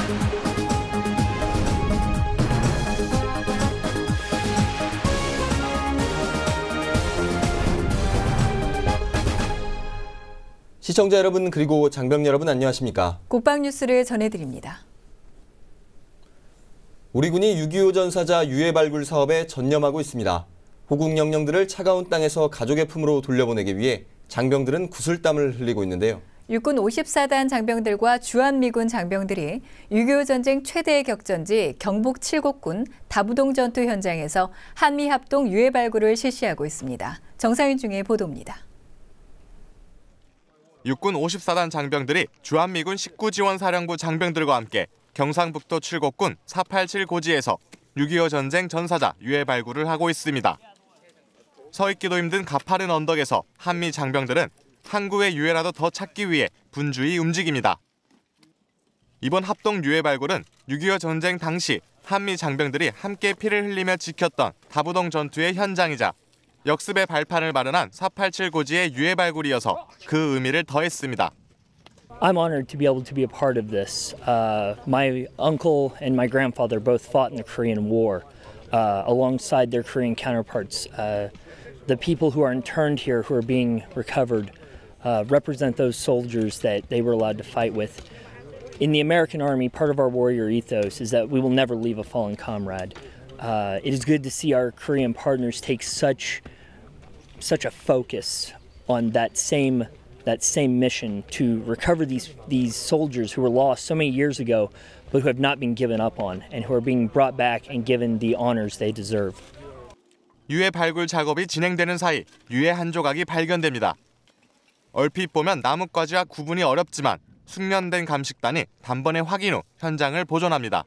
시청자 여러분 그리고 장병 여러분 안녕하십니까? 국방뉴스를 전해드립니다. 우리 군이 6.25 전사자 유해 발굴 사업에 전념하고 있습니다. 호국 영령들을 차가운 땅에서 가족의 품으로 돌려보내기 위해 장병들은 구슬땀을 흘리고 있는데요. 육군 54단 장병들과 주한미군 장병들이 6.25 전쟁 최대의 격전지 경북 칠곡군 다부동 전투 현장에서 한미합동 유해 발굴을 실시하고 있습니다. 정상윤 중의 보도입니다. 육군 54단 장병들이 주한미군 19지원사령부 장병들과 함께 경상북도 칠곡군 487 고지에서 6.25 전쟁 전사자 유해 발굴을 하고 있습니다. 서 있기도 힘든 가파른 언덕에서 한미 장병들은 항구의 유해라도 더 찾기 위해 분주히 움직입니다. 이번 합동 유해 발굴은 6.25 전쟁 당시 한미 장병들이 함께 피를 흘리며 지켰던 다부동 전투의 현장이자 역습의 발판을 마련한 487 고지의 유해 발굴이어서 그 의미를 더했습니다. I'm honored to be able to be a part of this. My uncle and my grandfather both fought in the Korean War alongside their Korean counterparts. The people who are interned here, who are being recovered, represent those soldiers that they were allowed to fight with. In the American Army, part of our warrior ethos is that we will never leave a fallen comrade. It is good to see our Korean partners take such a focus on that same mission to recover these soldiers who were lost so many years ago, but who have not been given up on, and who are being brought back and given the honors they deserve. 유해 발굴 작업이 진행되는 사이 유해 한 조각이 발견됩니다. 얼핏 보면 나뭇가지와 구분이 어렵지만 숙련된 감식단이 단번에 확인 후 현장을 보존합니다.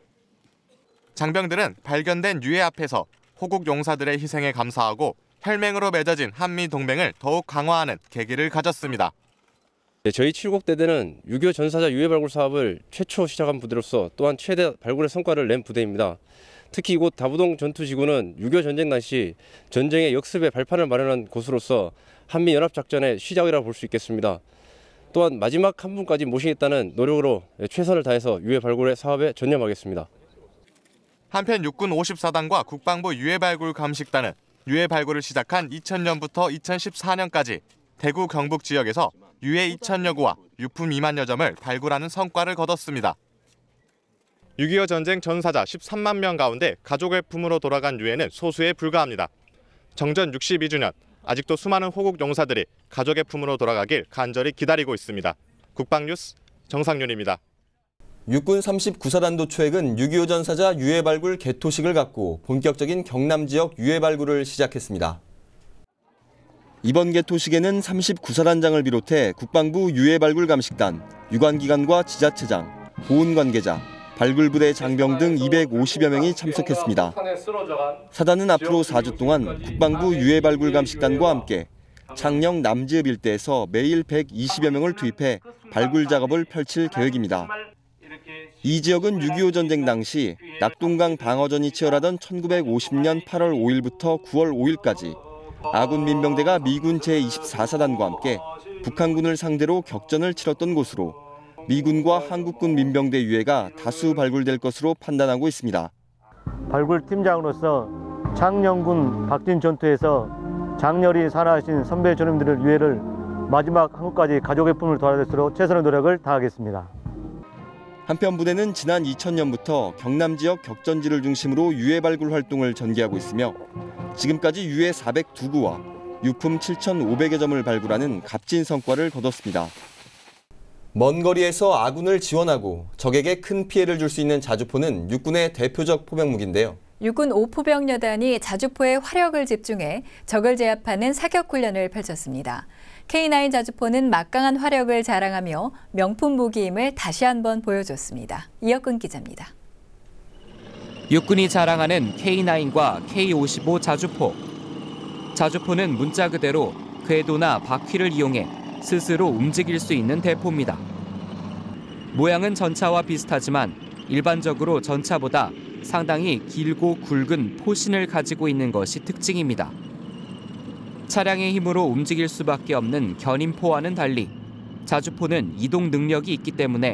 장병들은 발견된 유해 앞에서 호국 용사들의 희생에 감사하고 혈맹으로 맺어진 한미 동맹을 더욱 강화하는 계기를 가졌습니다. 저희 칠곡대대는 6.25 전사자 유해 발굴 사업을 최초 시작한 부대로서 또한 최대 발굴의 성과를 낸 부대입니다. 특히 이곳 다부동 전투지구는 6.25 전쟁 당시 전쟁의 역습의 발판을 마련한 곳으로서 한미 연합작전의 시작이라고 볼 수 있겠습니다. 또한 마지막 한 분까지 모시겠다는 노력으로 최선을 다해서 유해 발굴의 사업에 전념하겠습니다. 한편 육군 54단과 국방부 유해 발굴 감식단은 유해 발굴을 시작한 2000년부터 2014년까지 대구 경북 지역에서 유해 2000여 구와 유품 2만여 점을 발굴하는 성과를 거뒀습니다. 6.25 전쟁 전사자 13만 명 가운데 가족의 품으로 돌아간 유해는 소수에 불과합니다. 정전 62주년, 아직도 수많은 호국 용사들이 가족의 품으로 돌아가길 간절히 기다리고 있습니다. 국방뉴스 정상윤입니다. 육군 39사단도 최근 6.25 전사자 유해 발굴 개토식을 갖고 본격적인 경남 지역 유해 발굴을 시작했습니다. 이번 개토식에는 39사단장을 비롯해 국방부 유해 발굴 감식단, 유관기관과 지자체장, 보훈 관계자, 발굴부대 장병 등 250여 명이 참석했습니다. 사단은 앞으로 4주 동안 국방부 유해 발굴 감식단과 함께 창녕 남지읍 일대에서 매일 120여 명을 투입해 발굴 작업을 펼칠 계획입니다. 이 지역은 6.25 전쟁 당시 낙동강 방어전이 치열하던 1950년 8월 5일부터 9월 5일까지 아군 민병대가 미군 제24사단과 함께 북한군을 상대로 격전을 치렀던 곳으로 미군과 한국군 민병대 유해가 다수 발굴될 것으로 판단하고 있습니다. 발굴팀장으로서 창녕군 박진 전투에서 장렬히 살아가신 선배 전우님들의 유해를 마지막 한국까지 가족의 품을 돌아다니도록 최선의 노력을 다하겠습니다. 한편 부대는 지난 2000년부터 경남 지역 격전지를 중심으로 유해 발굴 활동을 전개하고 있으며 지금까지 유해 402구와 유품 7,500여 점을 발굴하는 값진 성과를 거뒀습니다. 먼 거리에서 아군을 지원하고 적에게 큰 피해를 줄 수 있는 자주포는 육군의 대표적 포병무기인데요. 육군 5포병여단이 자주포에 화력을 집중해 적을 제압하는 사격훈련을 펼쳤습니다. K9 자주포는 막강한 화력을 자랑하며 명품 무기임을 다시 한번 보여줬습니다. 이혁근 기자입니다. 육군이 자랑하는 K9과 K55 자주포. 자주포는 문자 그대로 궤도나 바퀴를 이용해 스스로 움직일 수 있는 대포입니다. 모양은 전차와 비슷하지만 일반적으로 전차보다 상당히 길고 굵은 포신을 가지고 있는 것이 특징입니다. 차량의 힘으로 움직일 수밖에 없는 견인포와는 달리 자주포는 이동 능력이 있기 때문에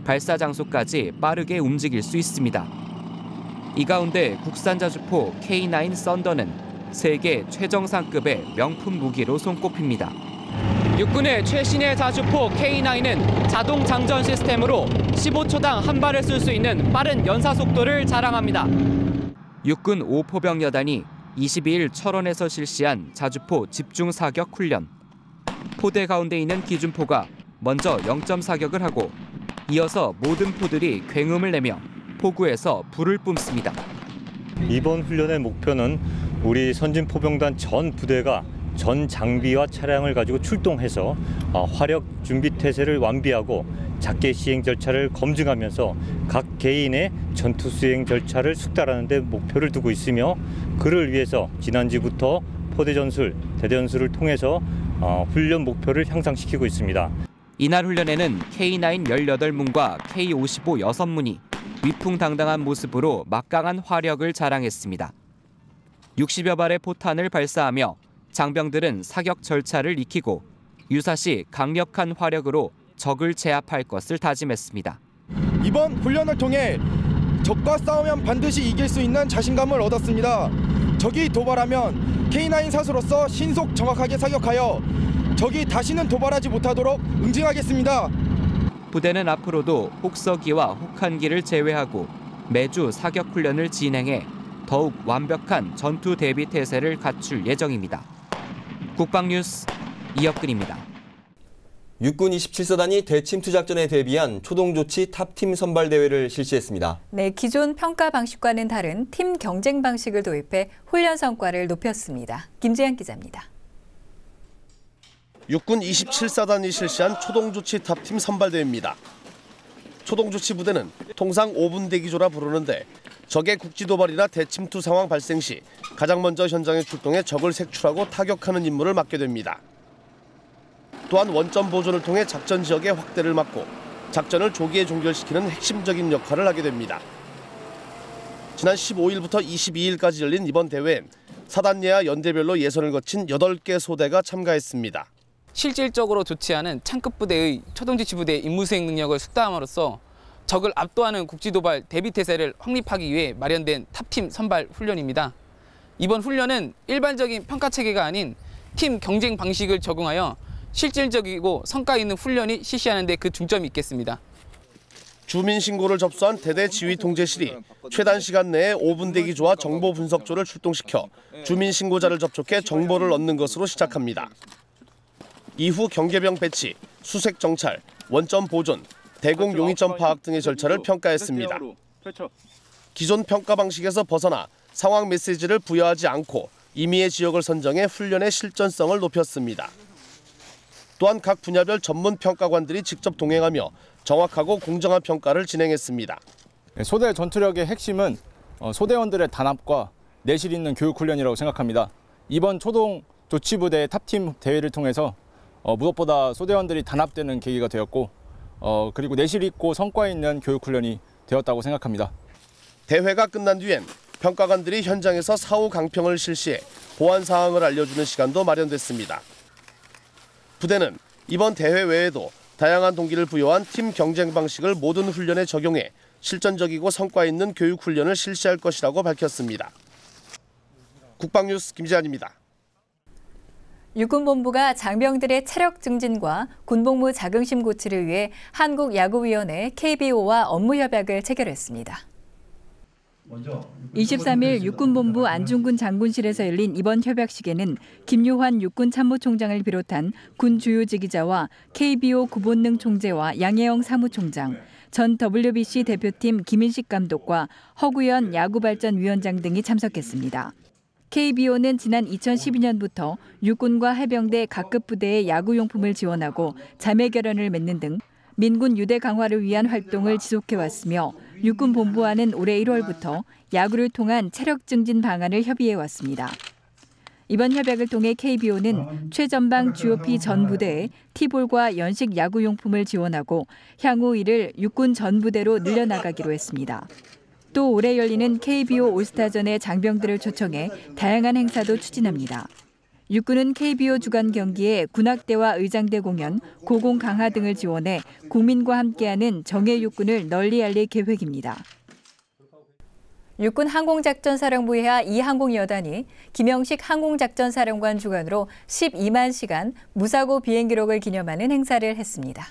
발사 장소까지 빠르게 움직일 수 있습니다. 이 가운데 국산 자주포 K9 썬더는 세계 최정상급의 명품 무기로 손꼽힙니다. 육군의 최신의 자주포 K9은 자동 장전 시스템으로 15초당 한 발을 쏠 수 있는 빠른 연사 속도를 자랑합니다. 육군 5포병 여단이 22일 철원에서 실시한 자주포 집중 사격 훈련. 포대 가운데 있는 기준포가 먼저 0점 사격을 하고 이어서 모든 포들이 굉음을 내며 포구에서 불을 뿜습니다. 이번 훈련의 목표는 우리 선진포병단 전 부대가 전 장비와 차량을 가지고 출동해서 화력 준비 태세를 완비하고 작계 시행 절차를 검증하면서 각 개인의 전투 수행 절차를 숙달하는 데 목표를 두고 있으며 그를 위해서 지난주부터 포대 전술, 대대 전술을 통해서 훈련 목표를 향상시키고 있습니다. 이날 훈련에는 K9 18문과 K55 6문이 위풍당당한 모습으로 막강한 화력을 자랑했습니다. 60여 발의 포탄을 발사하며 장병들은 사격 절차를 익히고 유사시 강력한 화력으로 적을 제압할 것을 다짐했습니다. 이번 훈련을 통해 적과 싸우면 반드시 이길 수 있는 자신감을 얻었습니다. 적이 도발하면 K9 사수로서 신속 정확하게 사격하여 적이 다시는 도발하지 못하도록 응징하겠습니다. 부대는 앞으로도 혹서기와 혹한기를 제외하고 매주 사격 훈련을 진행해 더욱 완벽한 전투 대비 태세를 갖출 예정입니다. 국방뉴스 이혁근입니다. 육군 27사단이 대침투 작전에 대비한 초동조치 탑팀 선발 대회를 실시했습니다. 네, 기존 평가 방식과는 다른 팀 경쟁 방식을 도입해 훈련 성과를 높였습니다. 김재현 기자입니다. 육군 27사단이 실시한 초동조치 탑팀 선발대회입니다. 초동조치 부대는 통상 5분 대기조라 부르는데 적의 국지도발이나 대침투 상황 발생 시 가장 먼저 현장에 출동해 적을 색출하고 타격하는 임무를 맡게 됩니다. 또한 원점 보존을 통해 작전 지역의 확대를 막고 작전을 조기에 종결시키는 핵심적인 역할을 하게 됩니다. 지난 15일부터 22일까지 열린 이번 대회엔 사단 내와 연대별로 예선을 거친 8개 소대가 참가했습니다. 실질적으로 조치하는 창급 부대의 초동조치 부대의 임무 수행 능력을 숙달함으로써 적을 압도하는 국지도발 대비태세를 확립하기 위해 마련된 탑팀 선발 훈련입니다. 이번 훈련은 일반적인 평가체계가 아닌 팀 경쟁 방식을 적용하여 실질적이고 성과 있는 훈련이 실시하는 데 그 중점이 있겠습니다. 주민 신고를 접수한 대대 지휘 통제실이 최단 시간 내에 5분 대기조와 정보 분석조를 출동시켜 주민 신고자를 접촉해 정보를 얻는 것으로 시작합니다. 이후 경계병 배치, 수색 정찰, 원점 보존, 대공 용의점 파악 등의 절차를 평가했습니다. 기존 평가 방식에서 벗어나 상황 메시지를 부여하지 않고 임의의 지역을 선정해 훈련의 실전성을 높였습니다. 또한 각 분야별 전문 평가관들이 직접 동행하며 정확하고 공정한 평가를 진행했습니다. 소대 전투력의 핵심은 소대원들의 단합과 내실 있는 교육 훈련이라고 생각합니다. 이번 초동 조치부대 탑팀 대회를 통해서 무엇보다 소대원들이 단합되는 계기가 되었고 그리고 내실 있고 성과 있는 교육 훈련이 되었다고 생각합니다. 대회가 끝난 뒤엔 평가관들이 현장에서 사후 강평을 실시해 보안 사항을 알려주는 시간도 마련됐습니다. 부대는 이번 대회 외에도 다양한 동기를 부여한 팀 경쟁 방식을 모든 훈련에 적용해 실전적이고 성과 있는 교육 훈련을 실시할 것이라고 밝혔습니다. 국방뉴스 김재한입니다. 육군본부가 장병들의 체력 증진과 군복무 자긍심 고취를 위해 한국야구위원회 KBO와 업무 협약을 체결했습니다. 23일 육군본부 안중근 장군실에서 열린 이번 협약식에는 김요환 육군참모총장을 비롯한 군 주요 지휘자와 KBO 구본능 총재와 양혜영 사무총장, 전 WBC 대표팀 김인식 감독과 허구현 야구발전위원장 등이 참석했습니다. KBO는 지난 2012년부터 육군과 해병대 각급 부대의 야구용품을 지원하고 자매결연을 맺는 등 민군 유대 강화를 위한 활동을 지속해왔으며 육군본부와는 올해 1월부터 야구를 통한 체력 증진 방안을 협의해왔습니다. 이번 협약을 통해 KBO는 최전방 GOP 전 부대에 티볼과 연식 야구용품을 지원하고 향후 이를 육군 전 부대로 늘려나가기로 했습니다. 또 올해 열리는 KBO 올스타전에 장병들을 초청해 다양한 행사도 추진합니다. 육군은 KBO 주간 경기에 군악대와 의장대 공연, 고공 강화 등을 지원해 국민과 함께하는 정예 육군을 널리 알릴 계획입니다. 육군 항공작전사령부해하 2항공여단이 김영식 항공작전사령관 주관으로 12만 시간 무사고 비행 기록을 기념하는 행사를 했습니다.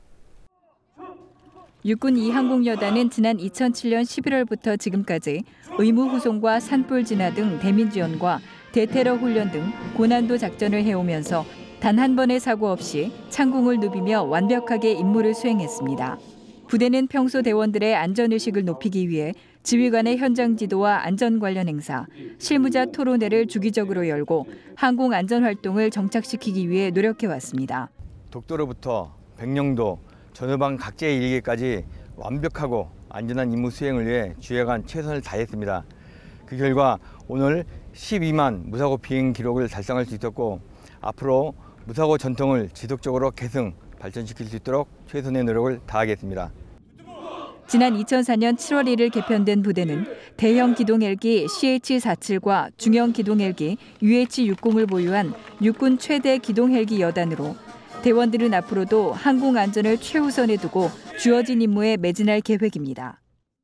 육군 2항공여단은 지난 2007년 11월부터 지금까지 의무 후송과 산불 진화 등 대민 지원과 대테러 훈련 등 고난도 작전을 해오면서 단 한 번의 사고 없이 창궁을 누비며 완벽하게 임무를 수행했습니다. 부대는 평소 대원들의 안전의식을 높이기 위해 지휘관의 현장 지도와 안전 관련 행사, 실무자 토론회를 주기적으로 열고 항공 안전 활동을 정착시키기 위해 노력해왔습니다. 독도로부터 백령도, 전후방 각지에 이르기까지 완벽하고 안전한 임무 수행을 위해 주야간 최선을 다했습니다. 그 결과 오늘 12만 무사고 비행 기록을 달성할 수 있었고 앞으로 무사고 전통을 지속적으로 계승, 발전시킬 수 있도록 최선의 노력을 다하겠습니다. 지난 2004년 7월 1일 개편된 부대는 대형 기동 헬기 CH-47과 중형 기동 헬기 UH-60을 보유한 육군 최대 기동 헬기 여단으로 대원들은 앞으로도 항공 안전을 최우선에 두고 주어진 임무에 매진할 계획입니다.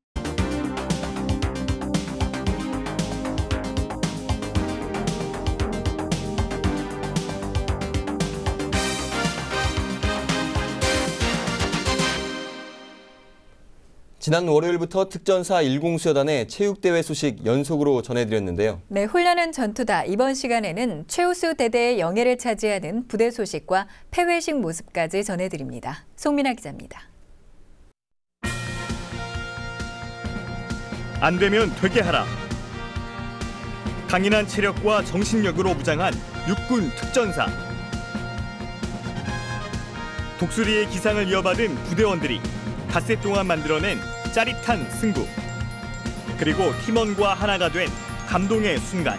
지난 월요일부터 특전사 1공수여단의 체육대회 소식 연속으로 전해드렸는데요. 네, 훈련은 전투다. 이번 시간에는 최우수 대대의 영예를 차지하는 부대 소식과 폐회식 모습까지 전해드립니다. 송민아 기자입니다. 안 되면 되게 하라. 강인한 체력과 정신력으로 무장한 육군 특전사. 독수리의 기상을 이어받은 부대원들이 닷새 동안 만들어낸 짜릿한 승부. 그리고 팀원과 하나가 된 감동의 순간.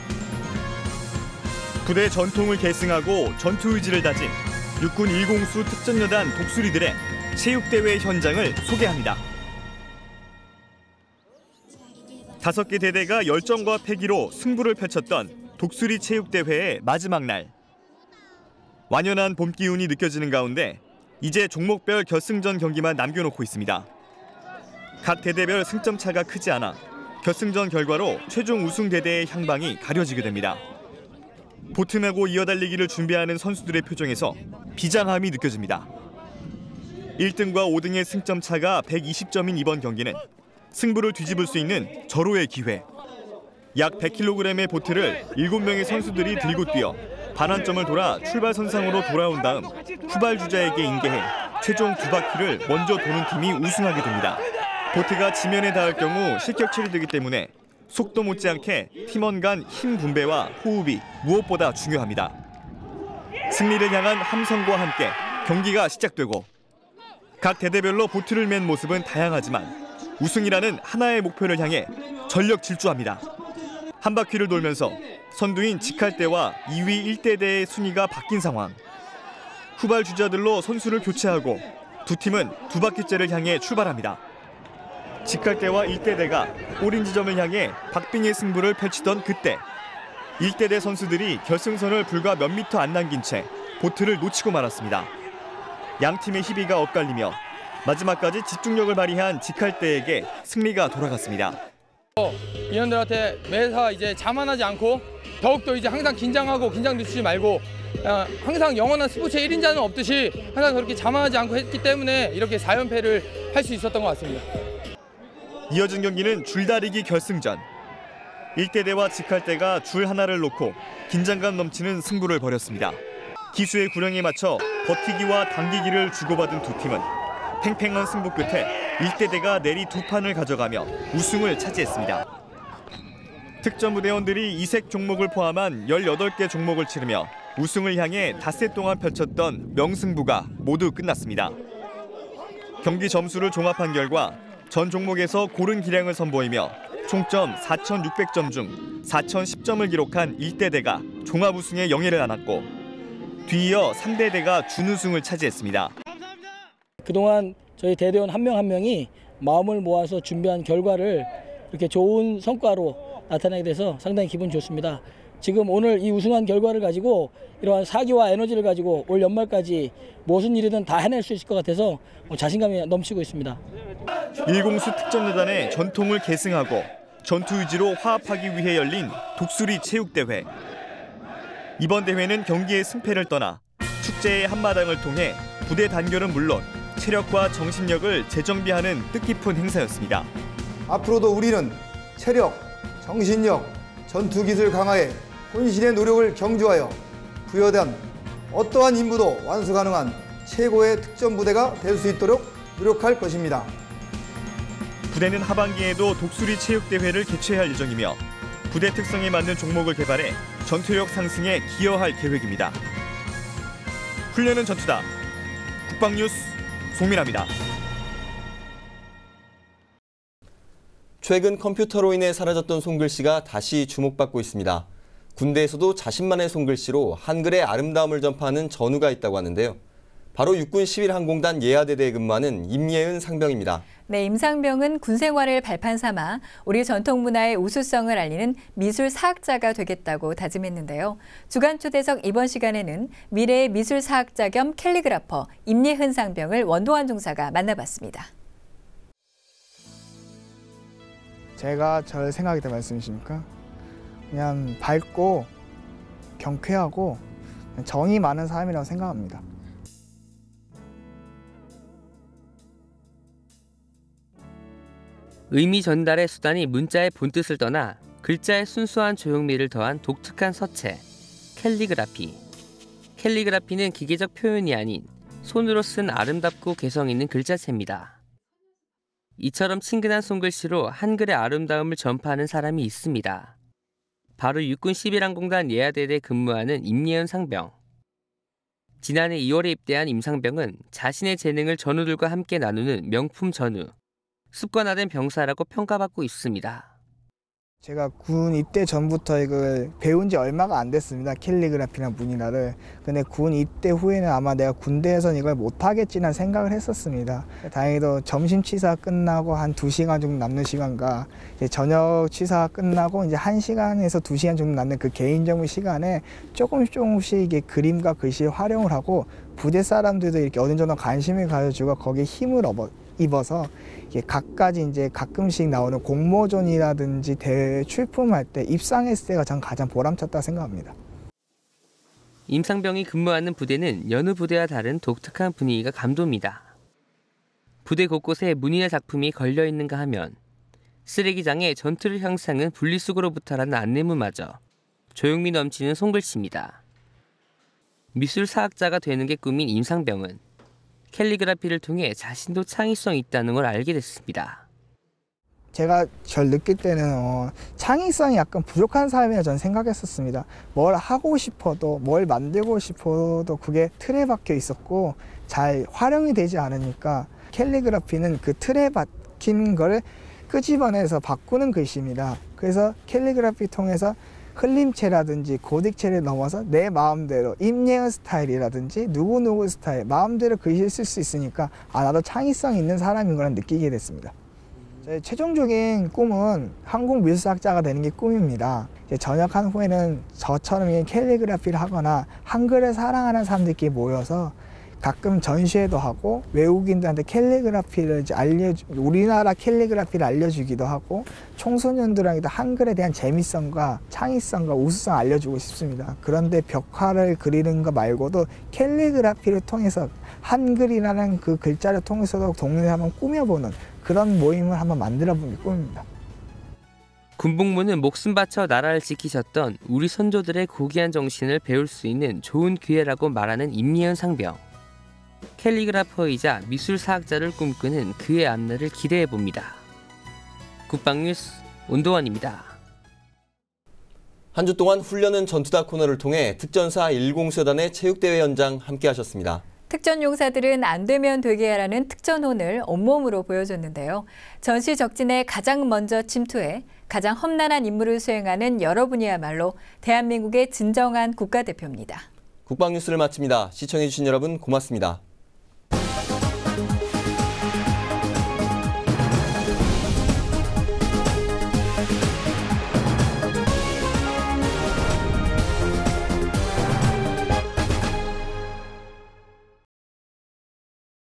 부대 전통을 계승하고 전투 의지를 다진 육군 1공수 특전여단 독수리들의 체육대회 현장을 소개합니다. 5개 대대가 열정과 패기로 승부를 펼쳤던 독수리 체육대회의 마지막 날. 완연한 봄 기운이 느껴지는 가운데 이제 종목별 결승전 경기만 남겨놓고 있습니다. 각 대대별 승점 차가 크지 않아 결승전 결과로 최종 우승 대대의 향방이 가려지게 됩니다. 보틈하고 이어달리기를 준비하는 선수들의 표정에서 비장함이 느껴집니다. 1등과 5등의 승점 차가 120점인 이번 경기는 승부를 뒤집을 수 있는 절호의 기회. 약 100kg의 보트를 7명의 선수들이 들고 뛰어 반환점을 돌아 출발선상으로 돌아온 다음 후발주자에게 인계해 최종 2바퀴를 먼저 도는 팀이 우승하게 됩니다. 보트가 지면에 닿을 경우 실격 처리되기 때문에 속도 못지않게 팀원 간 힘 분배와 호흡이 무엇보다 중요합니다. 승리를 향한 함성과 함께 경기가 시작되고 각 대대별로 보트를 맨 모습은 다양하지만 우승이라는 하나의 목표를 향해 전력 질주합니다. 한 바퀴를 돌면서 선두인 직할대와 2위 1대대의 순위가 바뀐 상황. 후발 주자들로 선수를 교체하고 두 팀은 2바퀴째를 향해 출발합니다. 직할대와 1대대가 오린 지점을 향해 박빙의 승부를 펼치던 그때 1대대 선수들이 결승선을 불과 몇 미터 안 남긴 채 보트를 놓치고 말았습니다. 양 팀의 희비가 엇갈리며 마지막까지 집중력을 발휘한 직할대에게 승리가 돌아갔습니다. 인원들한테 매사 이제 자만하지 않고 더욱더 이제 항상 긴장하고 긴장 늦추지 말고 항상 영원한 스포츠의 1인자는 없듯이 항상 그렇게 자만하지 않고 했기 때문에 이렇게 4연패를 할 수 있었던 것 같습니다. 이어진 경기는 줄다리기 결승전. 1대대와 직할대가 줄 하나를 놓고 긴장감 넘치는 승부를 벌였습니다. 기수의 구령에 맞춰 버티기와 당기기를 주고받은 두 팀은 팽팽한 승부 끝에 1대대가 내리 2판을 가져가며 우승을 차지했습니다. 특전부대원들이 이색 종목을 포함한 18개 종목을 치르며 우승을 향해 닷새 동안 펼쳤던 명승부가 모두 끝났습니다. 경기 점수를 종합한 결과 전 종목에서 고른 기량을 선보이며 총점 4,600점 중 4,010점을 기록한 1대대가 종합 우승의 영예를 안았고 뒤이어 3대대가 준우승을 차지했습니다. 그동안 저희 대대원 한 명 한 명이 마음을 모아서 준비한 결과를 이렇게 좋은 성과로 나타나게 돼서 상당히 기분 좋습니다. 지금 오늘 이 우승한 결과를 가지고 이러한 사기와 에너지를 가지고 올 연말까지 무슨 일이든 다 해낼 수 있을 것 같아서 자신감이 넘치고 있습니다. 일공수 특전여단의 전통을 계승하고 전투 의지로 화합하기 위해 열린 독수리 체육대회. 이번 대회는 경기의 승패를 떠나 축제의 한마당을 통해 부대 단결은 물론 체력과 정신력을 재정비하는 뜻깊은 행사였습니다. 앞으로도 우리는 체력, 정신력, 전투기술 강화에 혼신의 노력을 경주하여 부여된 어떠한 임무도 완수 가능한 최고의 특전부대가 될 수 있도록 노력할 것입니다. 부대는 하반기에도 독수리 체육대회를 개최할 예정이며 부대 특성에 맞는 종목을 개발해 전투력 상승에 기여할 계획입니다. 훈련은 전투다. 국방뉴스 송민아입니다. 최근 컴퓨터로 인해 사라졌던 손글씨가 다시 주목받고 있습니다. 군대에서도 자신만의 손글씨로 한글의 아름다움을 전파하는 전우가 있다고 하는데요. 바로 육군 11항공단 예하대대에 근무하는 임예은 상병입니다. 네, 임상병은 군 생활을 발판 삼아 우리 전통문화의 우수성을 알리는 미술사학자가 되겠다고 다짐했는데요. 주간 초대석 이번 시간에는 미래의 미술사학자 겸 캘리그라퍼 임예은 상병을 원동환 중사가 만나봤습니다. 제가 절 생각할 때 말씀이십니까? 그냥 밝고 경쾌하고 정이 많은 사람이라고 생각합니다. 의미 전달의 수단이 문자의 본뜻을 떠나 글자의 순수한 조형미를 더한 독특한 서체, 캘리그라피. 캘리그라피는 기계적 표현이 아닌 손으로 쓴 아름답고 개성 있는 글자체입니다. 이처럼 친근한 손글씨로 한글의 아름다움을 전파하는 사람이 있습니다. 바로 육군 11항공단 예하대대에 근무하는 임예은 상병. 지난해 2월에 입대한 임 상병은 자신의 재능을 전우들과 함께 나누는 명품 전우, 습관화된 병사라고 평가받고 있습니다. 제가 군 입대 전부터 이걸 배운 지 얼마가 안 됐습니다. 캘리그라피나 문이라를. 근데 군 입대 후에는 아마 내가 군대에선 이걸 못하겠지라는 생각을 했었습니다. 다행히도 점심 치사 끝나고 한 2시간 정도 남는 시간과 이제 저녁 치사 끝나고 이제 1시간에서 2시간 정도 남는 그 개인정보 시간에 조금씩 이게 그림과 글씨를 활용을 하고 부대 사람들도 이렇게 어느 정도 관심을 가져주고 거기에 힘을 입어서 이게 각가지 이제 가끔씩 나오는 공모전이라든지 대회 출품할 때 입상했을 때가 전 가장 보람찼다고 생각합니다. 임상병이 근무하는 부대는 여느 부대와 다른 독특한 분위기가 감돕니다. 부대 곳곳에 문인의 작품이 걸려 있는가 하면 쓰레기장에 전투를 향상은 분리수거로부터라는 안내문마저 조형미 넘치는 손글씨입니다. 미술사학자가 되는 게 꿈인 임상병은 캘리그라피를 통해 자신도 창의성이 있다는 걸 알게 됐습니다. 제가 절 느낄 때는 창의성이 약간 부족한 사람이라 저는 생각했었습니다. 뭘 하고 싶어도 뭘 만들고 싶어도 그게 틀에 박혀 있었고 잘 활용이 되지 않으니까 캘리그라피는 그 틀에 박힌 걸 끄집어내서 바꾸는 글씨입니다. 그래서 캘리그라피 통해서 흘림체라든지 고딕체를 넘어서 내 마음대로 임예은 스타일이라든지 누구누구 스타일 마음대로 글씨를 쓸 수 있으니까 나도 창의성 있는 사람인 걸 느끼게 됐습니다. 제 최종적인 꿈은 항공미술사학자가 되는 게 꿈입니다. 전역한 후에는 저처럼 캘리그라피를 하거나 한글을 사랑하는 사람들끼리 모여서 가끔 전시회도 하고 외국인들한테 캘리그라피를 이제 우리나라 캘리그라피를 알려주기도 하고 청소년들에게도 한글에 대한 재미성과 창의성과 우수성 알려주고 싶습니다. 그런데 벽화를 그리는 거 말고도 캘리그라피를 통해서 한글이라는 그 글자를 통해서도 동네를 한번 꾸며보는 그런 모임을 한번 만들어보는 게 꿈입니다. 군복무는 목숨 바쳐 나라를 지키셨던 우리 선조들의 고귀한 정신을 배울 수 있는 좋은 기회라고 말하는 임예은 상병. 캘리그라퍼이자 미술사학자를 꿈꾸는 그의 앞날을 기대해봅니다. 국방뉴스 온도환입니다. 한 주 동안 훈련은 전투다 코너를 통해 특전사 1공수여단의 체육대회 현장 함께하셨습니다. 특전용사들은 안 되면 되게 하라는 특전혼을 온몸으로 보여줬는데요. 전시 적진에 가장 먼저 침투해 가장 험난한 임무를 수행하는 여러분이야말로 대한민국의 진정한 국가대표입니다. 국방뉴스를 마칩니다. 시청해주신 여러분 고맙습니다.